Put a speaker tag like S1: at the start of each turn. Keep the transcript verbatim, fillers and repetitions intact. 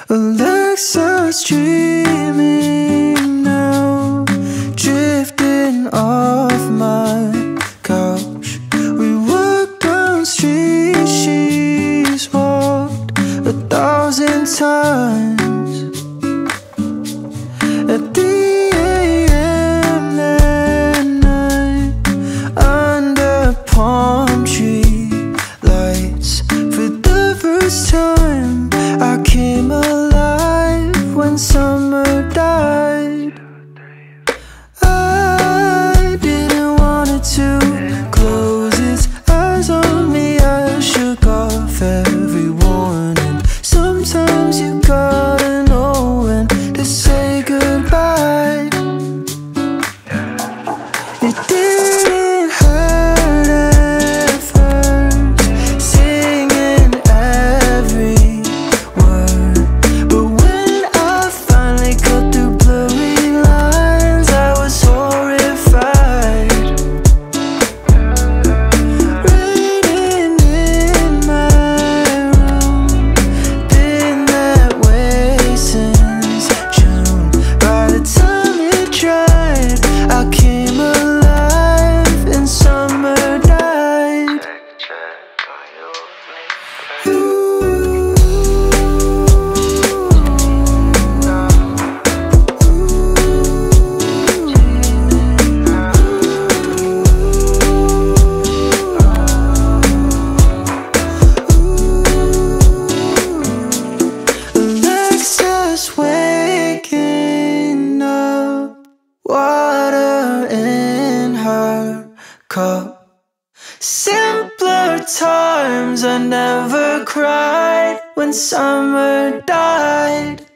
S1: Alexa's dreaming now, drifting off my couch. We walked down streets she's walked a thousand times. At three a m that night, under palm tree lights, for the first time I came alive when summer died. I didn't want it to close its eyes on me. I shook off every warning. Sometimes you gotta know when to say goodbye. It didn't hurt at first, singing every word, but when I finally cut through blurry lines, I was horrified. Raining in my room, been that way since June. By the time it dried, I came alive and summer died. Alexa's waking up, water in her cup. Simpler times, I never cried when summer died.